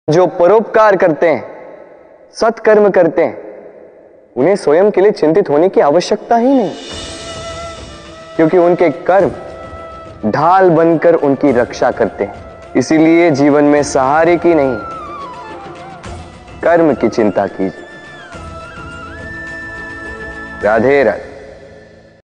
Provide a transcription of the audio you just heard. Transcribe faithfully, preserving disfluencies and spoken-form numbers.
जो परोपकार करते हैं, सत्कर्म करते हैं, उन्हें स्वयं के लिए चिंतित होने की आवश्यकता ही नहीं, क्योंकि उनके कर्म ढाल बनकर उनकी रक्षा करते हैं। इसीलिए जीवन में सहारे की नहीं, कर्म की चिंता कीजिए। राधे राधे।